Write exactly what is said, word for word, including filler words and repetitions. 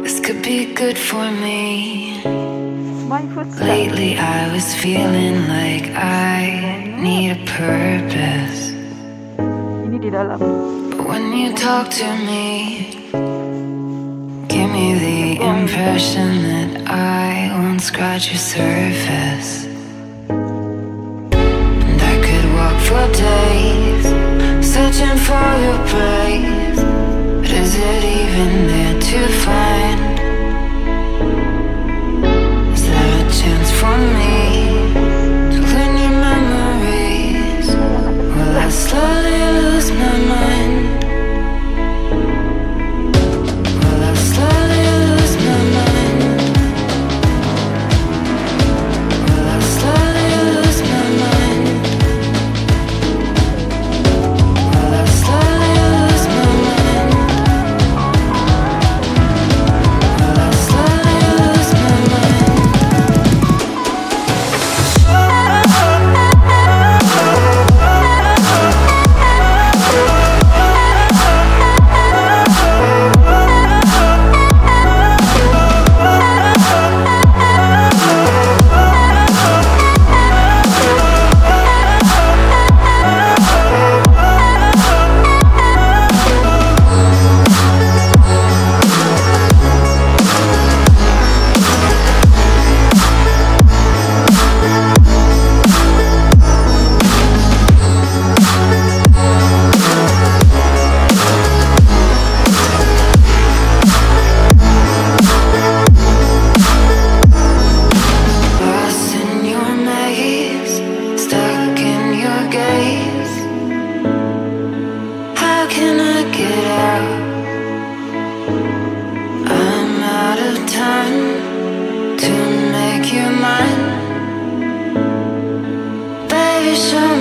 This could be good for me. My footsteps. Lately I was feeling like I need a purpose. Ini di dalam. But when you talk to me, give me the impression that I won't scratch your surface. And I could walk for days, searching for your praise. But is it even there to find? Is there a chance for me to clean your memories? Will I slowly lose my mind? Will I slowly lose my mind? Will I slowly lose my mind? Will I slowly lose my mind? Will I slowly lose my mind? Lost in your maze, stuck in your gaze. How can I get out? I'm out of time to make you mine. Baby, show